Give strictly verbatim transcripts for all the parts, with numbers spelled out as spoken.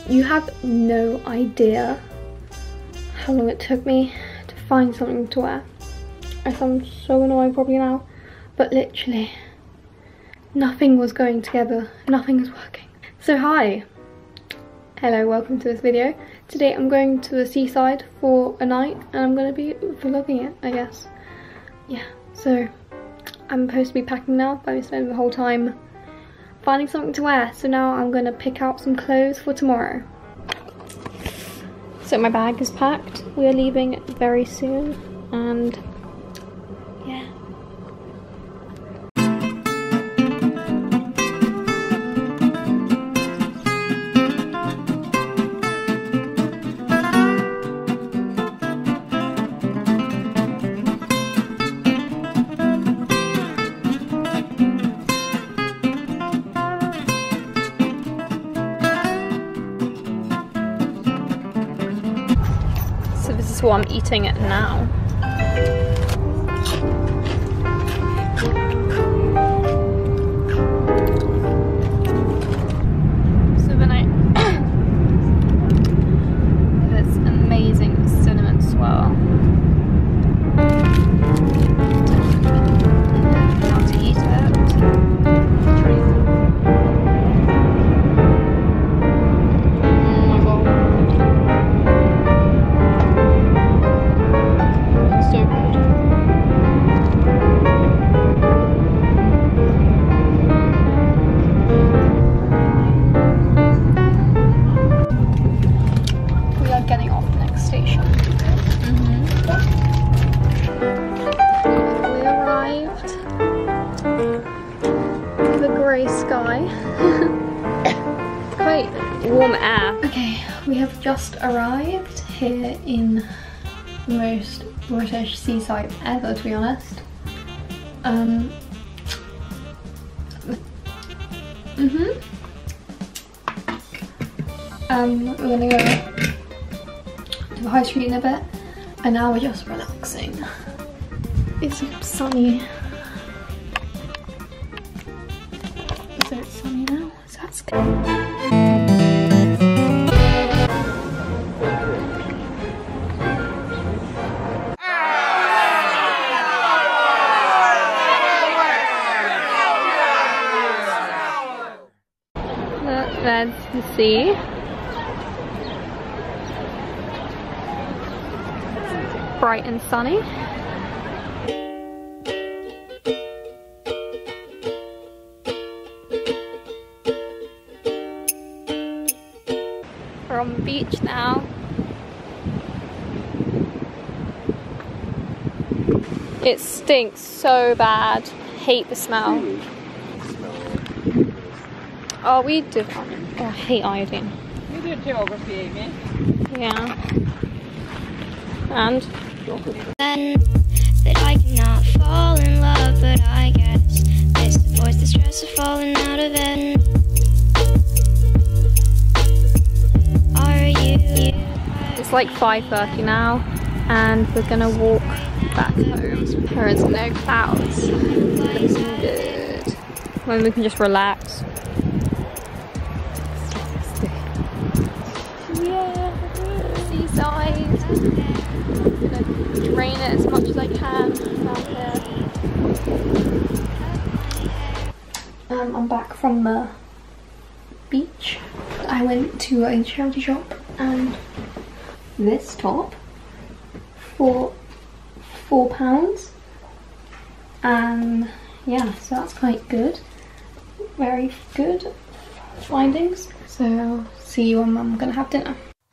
You have no idea how long it took me to find something to wear. I sound so annoying probably now, but literally nothing was going together, nothing was working. So hi, hello, welcome to this video. Today I'm going to the seaside for a night and I'm going to be vlogging it, I guess. Yeah, so I'm supposed to be packing now, but I'm spending the whole time finding something to wear. So now I'm going to pick out some clothes for tomorrow. So my bag is packed, we are leaving very soon, and yeah. This is what I'm eating now. So then I this amazing cinnamon swirl. How to eat it. Sky. Quite warm air. Okay, we have just arrived here in the most British seaside ever, to be honest. Um. Mhm. Um, we're gonna go to the high street in a bit, and now we're just relaxing. It's sunny. So it's sunny now, so that's good. There's the sea. It's bright and sunny. We're on the beach now. It stinks so bad. Hate the smell. Oh, we do. Oh, I hate iodine. You do geography, Amy. Yeah. And? Then that I cannot fall in love, but I guess this avoids the stress of falling out of it. It's like five thirty now, and we're gonna walk back home. There is no clouds. Looking good. When we can just relax. Yeah, seaside. I'm gonna drain it as much as I can out here. Um, I'm back from the beach. I went to a charity shop and this top for four pounds, and yeah, so that's quite good. Very good findings. So I'll see you when I'm gonna have dinner.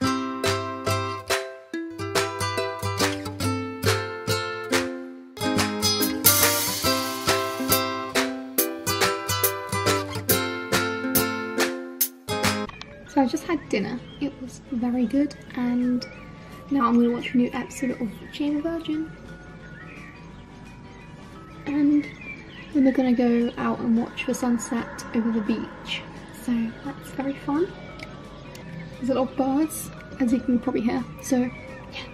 So I just had dinner. It was very good, and now I'm going to watch a new episode of Jane the Virgin. And then we're going to go out and watch the sunset over the beach. So that's very fun. There's a lot of birds, as you can probably hear. So yeah.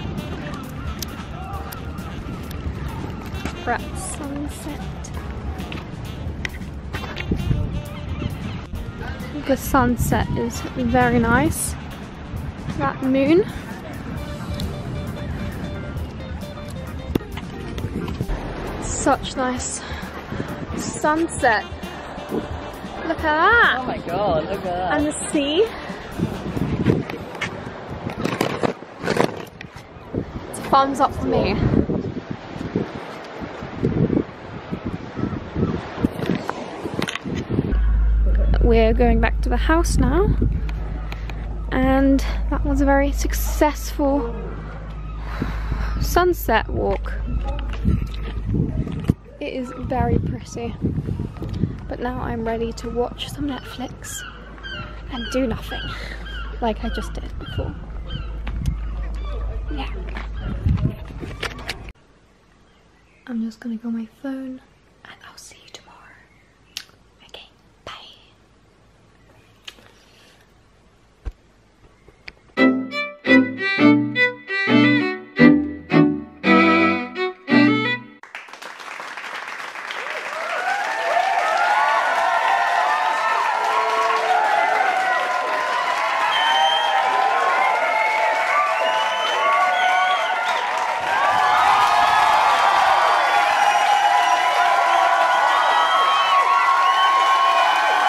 We're at sunset. The sunset is very nice. That moon. Such nice sunset. Look at that. Oh my god, look at that. And the sea. It's a thumbs up for me. We're going back to the house now, and that was a very successful sunset walk. It is very pretty, but now I'm ready to watch some Netflix and do nothing like I just did before. Yeah. I'm just gonna go on my phone